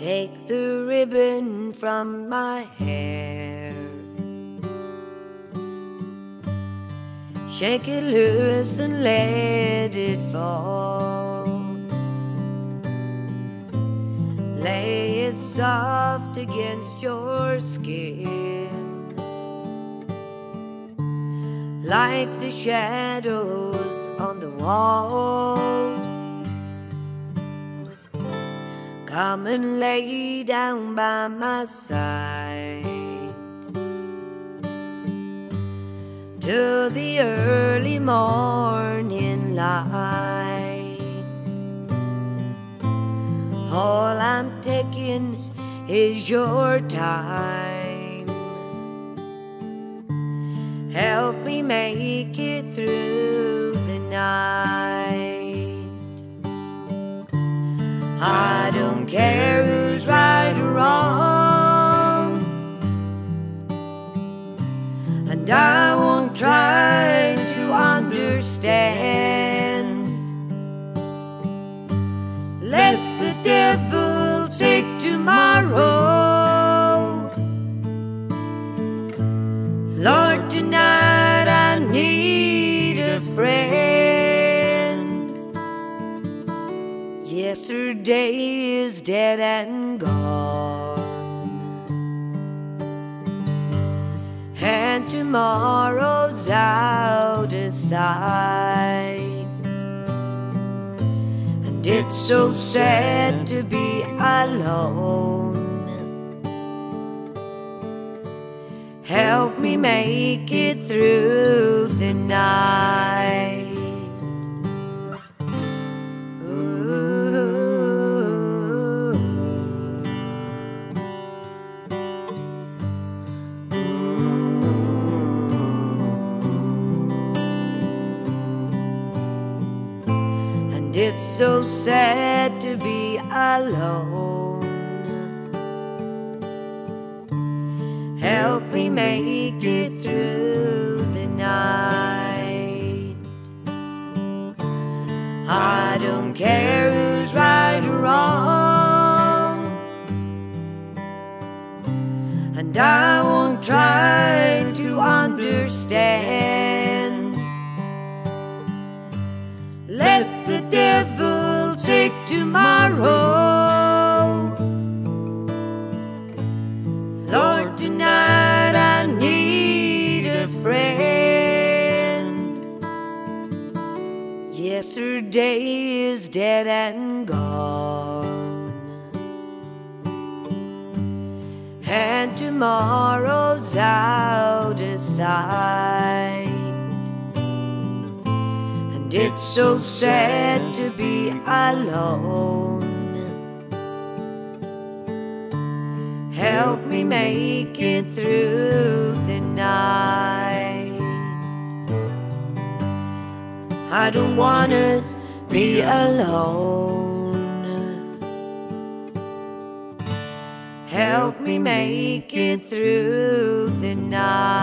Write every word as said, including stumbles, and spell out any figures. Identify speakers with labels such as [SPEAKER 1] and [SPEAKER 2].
[SPEAKER 1] Take the ribbon from my hair, shake it loose and let it fall. Lay it soft against your skin, like the shadows on the wall. Come and lay down by my side till the early morning light. All I'm taking is your time. Help me make it through the night. I don't care who's right or wrong, and I won't try to understand. Let the devil take tomorrow. Lord, tonight I need a friend. Yesterday is dead and gone, and tomorrow's out of sight. And it's so sad to be alone. Help me make it through the night. And it's so sad to be alone. Help me make it through the night. I don't care who's right or wrong, and I won't try to understand. Let the devil take tomorrow. Lord, tonight I need a friend. Yesterday is dead and gone, and tomorrow's out of sight. And it's so sad to be alone. Help me make it through the night. I don't wanna be alone. Help me make it through the night.